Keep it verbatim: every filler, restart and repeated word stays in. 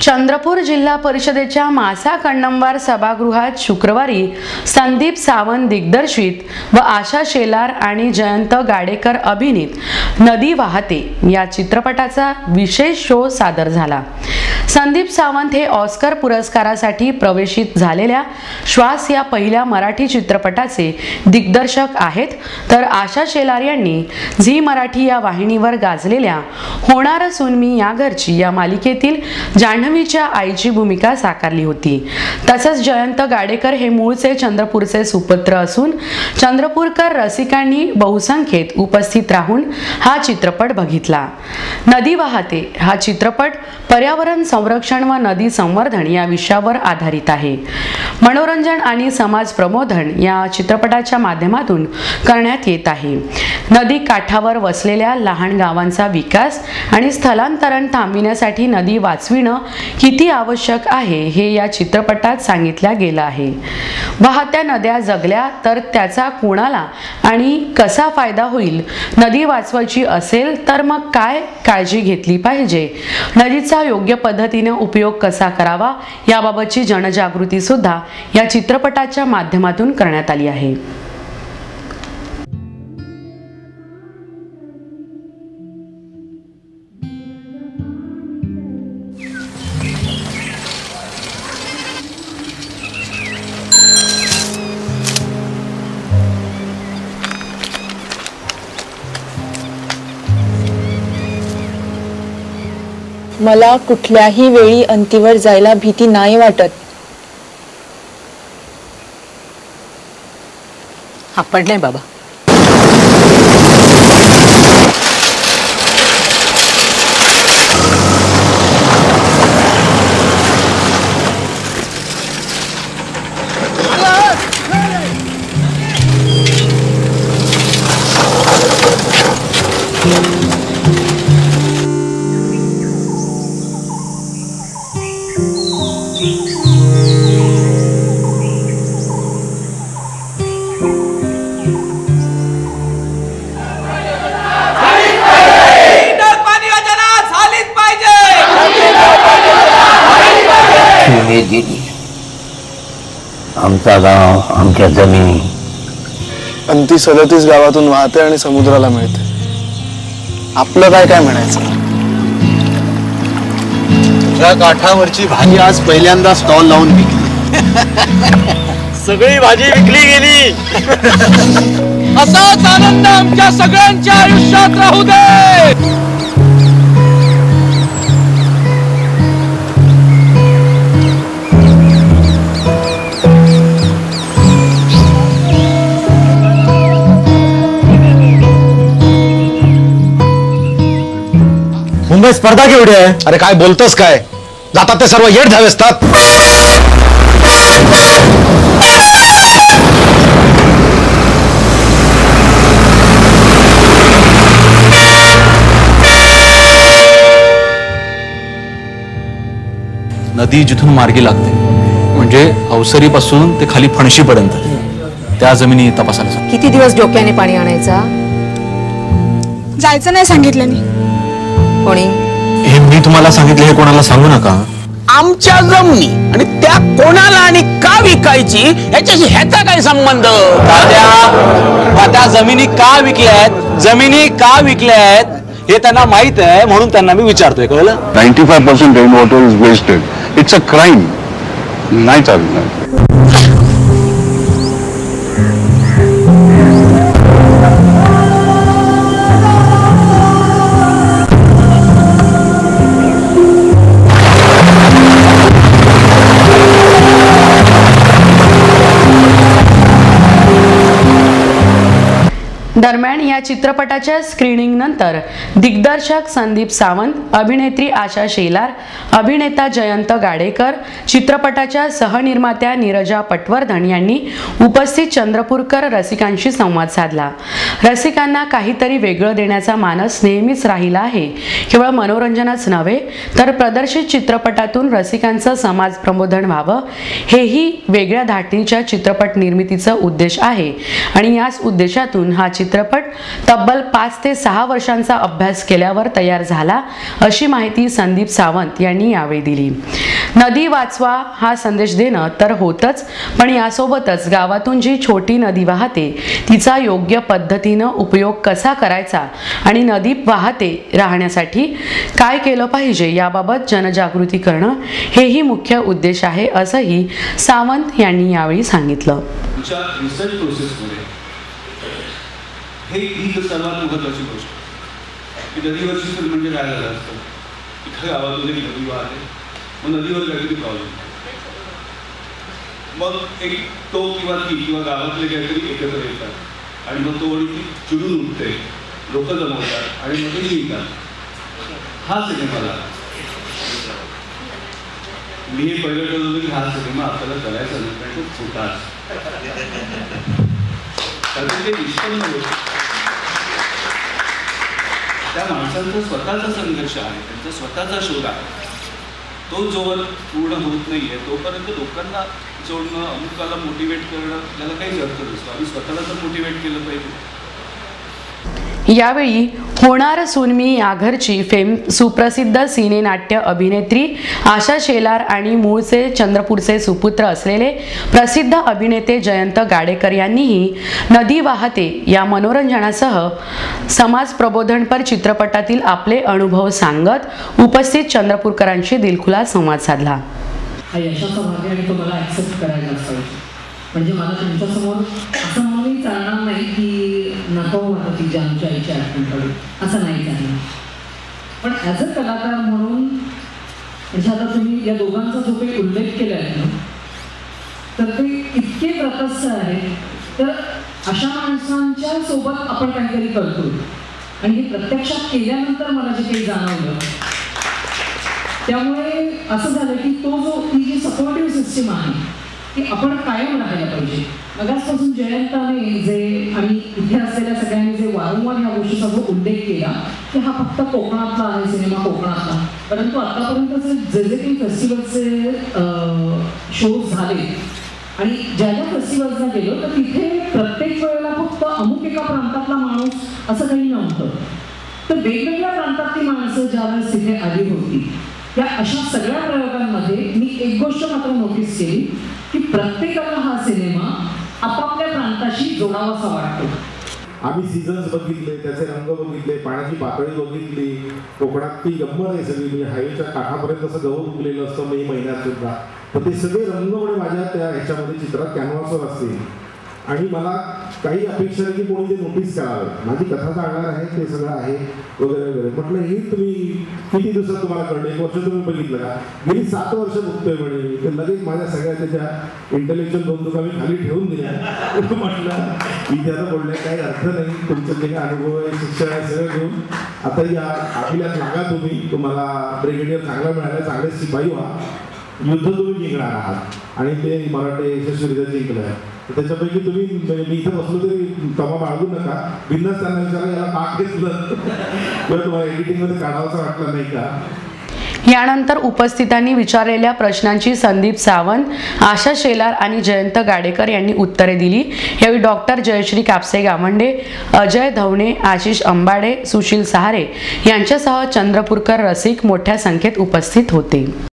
चंद्रपूर जिल्हा परिषदेच्या मासा कन्नमवार सभागृहात शुक्रवारी संदीप सावंत दिग्दर्शित व आशा शेलार आणि जयंत गाडेकर अभिनीत नदी वाहते या चित्रपटाचा विशेष शो सादर झाला। संदीप सावंत हे ऑस्कर पुरस्कारासाठी प्रवेशित झालेल्या श्वास या पहिल्या मराठी चित्रपटाचे दिग्दर्शक आहेत, तर आशा शेलार यांनी झी मराठी या वाहिनीवर गाजलेल्या होणार सून मी या घरची या मालिकेतील जान्हवीच्या आईची भूमिका साकारली होती। तसंच जयंत गाडेकर हे मूळचे चंद्रपूरचे सुपुत्र असून चंद्रपूरकर रसिकांनी बहुसंख्येत उपस्थित राहून हा चित्रपट बघितला। नदी वाहते हा चित्रपट पर्यावरण संरक्षण व नदी संवर्धन या विषयावर आधारित आहे। मनोरंजन आणि समाज प्रबोधन या चित्रपटाच्या माध्यमातून करण्यात येत आहे। नदी काठावर वसलेल्या लहान गावांचा विकास आणि स्थलांतरण थांबविण्यासाठी नदी वाचविणं किती आवश्यक आहे हे या चित्रपटात सांगितलं गेलं आहे। वाहत्या नद्या जगल्या तर त्याचा कोणाला आणि कसा फायदा होईल, नदी वाचवायची असेल तर मग काय काळजी घेतली पाहिजे, नदीचा योग्य पद्धतीने उपयोग कसा करावा याबाबतची जनजागृती सुद्धा या चित्रपटाच्या माध्यमातून करण्यात आली आहे। मला कुठल्याही वेळी अंतीवर जायला भीती नाही वाटत। आपण नाही बाबा। आमचा गाव, आमच्या जमिनी अंती सदतीस गावातून वाहते आणि समुद्राला मिळते। आपलं काय काय म्हणायचं? तुझ्या काठावरची भाजी आज पहिल्यांदा स्टॉल लावून विकली। सगळी भाजी विकली गेली। असाच आनंद आमच्या सगळ्यांच्या आयुष्यात राहू दे। मुंबई स्पर्धा केवढी आहे? अरे काय बोलतोस काय? जातात ते सर्व येड धावे असतात। नदी जिथून मार्गी लागते म्हणजे अवसरीपासून ते खाली फणशीपर्यंत त्या जमिनी तपासायला सांग। किती दिवस डोक्याने पाणी आणायचा? जायचं नाही सांगितलं कोणी? हे मी तुम्हाला सांगितले, हे कोणाला सांगू नका। आमच्या जमिनी आणि त्या कोणाला आणि का विकायची याच्याशी ह्याचा काय संबंध? त्या त्या जमिनी का विकल्यात, जमिनी का विकल्यात हे त्यांना माहित आहे म्हणून त्यांना मी विचारतोय, कळलं? Ninety five percent rain water is wasted. It's a crime. नाही चालणार। दरम्यान या चित्रपटाच्या स्क्रीनिंग नंतर दिग्दर्शक संदीप सावंत, अभिनेत्री आशा शेलार, अभिनेता जयंत गाडेकर, चित्रपटाच्या सहनिर्मात्या नीरजा पटवर्धन यांनी उपस्थित चंद्रपूरकर रसिकांशी संवाद साधला। रसिकांना काहीतरी वेगळं देण्याचा मानस नेहमीच राहिला आहे। केवळ मनोरंजनच नव्हे तर प्रदर्शित चित्रपटातून रसिकांचं समाज प्रबोधन व्हावं हेही वेगळ्या धाटणीच्या चित्रपट निर्मितीचा उद्देश आहे आणि याच उद्देशातून हा चित्रपट चित्रपट तब्बल पाच ते सहा वर्षांचा अभ्यास केल्यावर तयार झाला, अशी माहिती संदीप सावंत यांनी यावेळी दिली. नदी वाचवा हा संदेश देणं तर होतच, पण यासोबतच गावातून जी छोटी नदी वाहते तिचा योग्य पद्धतीनं उपयोग कसा करायचा आणि नदी वाहते राहण्यासाठी काय केलं पाहिजे याबाबत जनजागृती करणं हेही मुख्य उद्देश आहे, असंही सावंत यांनी यावेळी सांगितलं. रिसर्च प्रोसेसमध्ये हे ही सर्वात महत्त्वाची गोष्ट की नदीवरची फिल्म म्हणजे काय झालं असतं, एखाद्या गावातून एक नदी वाहते, मग नदीवर काहीतरी प्रॉब्लेम, मग एक तो किंवा ती किंवा गावातले काहीतरी एकत्र येतात आणि मग तो वळी ती चिडून उठते, लोक जमवतात आणि मग ते लिहितात. हा सिनेमा झाला. मी हे पहिलं ठरवलं होतं की हा सिनेमा आपल्याला करायचा नाही, कारण तो छोटा कारण ते निष्पन्न होत. त्या माणसांचा स्वतःचा संघर्ष आहे, त्यांचा स्वतःचा शोध आहे. तो जोवर पूर्ण होत नाहीये तोपर्यंत लोकांना जोडणं, अमुकाला मोटिवेट करणं त्याला काहीच अर्थ नसतो. आम्ही स्वतःला तर मोटिवेट केलं पाहिजे. यावेळी होणार सून मी या घरची फेम सुप्रसिद्ध सिनेनाट्य अभिनेत्री आशा शेलार आणि मूळचे चंद्रपूरचे सुपुत्र असलेले प्रसिद्ध अभिनेते जयंत गाडेकर यांनीही नदी वाहते या मनोरंजनासह समाज प्रबोधनपर चित्रपटातील आपले अनुभव सांगत उपस्थित चंद्रपूरकरांशी दिलखुलास संवाद साधला. हा यशाचा भाग आहे आणि तो मला ॲक्सेप्ट करायलाच पाहिजे. म्हणजे मला तुमच्यासमोर असं म्हणूनही चालणार नाही की नको होतं की जे आमच्या आईच्या आठवणकडे, असं नाही चालणार. पण ॲज अ कलाकार म्हणून म्हणजे आता तुम्ही या दोघांचा जो काही उल्लेख केला आहे ना, तर ते इतके प्रशस्त आहे. तर अशा माणसांच्या सोबत आपण काहीतरी करतो आणि हे प्रत्यक्षात केल्यानंतर मला जे काही जाणवलं, त्यामुळे असं झालं की तो जो ती जी सपोर्टिव्ह सिस्टीम आहे ती आपण कायम राहायला पाहिजे. मगाचपासून जयंताने जे आणि इथे असलेल्या सगळ्यांनी जे वारंवार या गोष्टीचा जो उल्लेख केला की हा फक्त कोकणातला आहे सिनेमा, कोकणातला, परंतु आतापर्यंतचे जे जे काही फेस्टिवलचे शोज झाले आणि ज्या ज्या फेस्टिवल्सला गेलो तर तिथे प्रत्येक वेळेला फक्त अमुक एका प्रांतातला माणूस असं काही नव्हतं. तर वेगवेगळ्या प्रांतातली माणसं ज्यावेळेस तिथे आली होती त्या अशा सगळ्या प्रयोगांमध्ये मी एक गोष्ट मात्र नोटीस केली की प्रत्येकाला हा सिनेमा आपापल्या प्रांताशी जोडावासा वाटतो. आम्ही सीझन्स बघितले, त्याचे रंग बघितले, पाण्याची पातळी बघितली. कोकणात ती गंमत आहे सगळी, म्हणजे हायवेच्या काठापर्यंत असं गवत उगलेलं असतं मे महिन्यात सुद्धा. तर ते सगळे रंग म्हणजे माझ्या त्या ह्याच्यामध्ये चित्रात कॅनव्हासवर असतील आणि मला काही अपेक्षा नाही की कोणी ते नोटीस करावं. माझी कथा सांगणार आहे, ते सगळं आहे वगैरे वगैरे. म्हटलं हे तुम्ही किती दिवसात तुम्हाला कळलं, एक वर्ष तुम्ही बघितलं का? गेली सात वर्ष बघतोय म्हणे. तर लगेच माझ्या सगळ्या त्याच्या इंटेलेक्च्युअल बंदुका मी खाली ठेवून दिल्या. म्हटलं इथे आता बोलण्यात काही अर्थ नाही, तुमचं जे काही अनुभव आहे, शिक्षण आहे, सगळं घेऊन आता या आपल्यात लागा तुम्ही. तुम्हाला ब्रिगेडियर चांगला मिळाला, चांगले शिपाई व्हा, युद्ध तुम्ही जिंकणार आहात आणि ते मराठी यशस्वीरित्या जिंकलं आहे. त्याच्यापैकी तुम्ही मी इथं बसलो तरी तमा बाळगू नका. बिंदास त्यांना विचारा याला पाक घेतलं तर तुम्हाला एडिटिंगमध्ये काढावंसं वाटलं नाही का? यानंतर उपस्थितांनी विचारलेल्या प्रश्नांची संदीप सावंत, आशा शेलार आणि जयंत गाडेकर यांनी उत्तरे दिली. यावेळी डॉक्टर जयश्री कापसे गावंडे, अजय धवणे, आशिष अंबाडे, सुशील सहारे यांच्यासह चंद्रपूरकर रसिक मोठ्या संख्येत उपस्थित होते.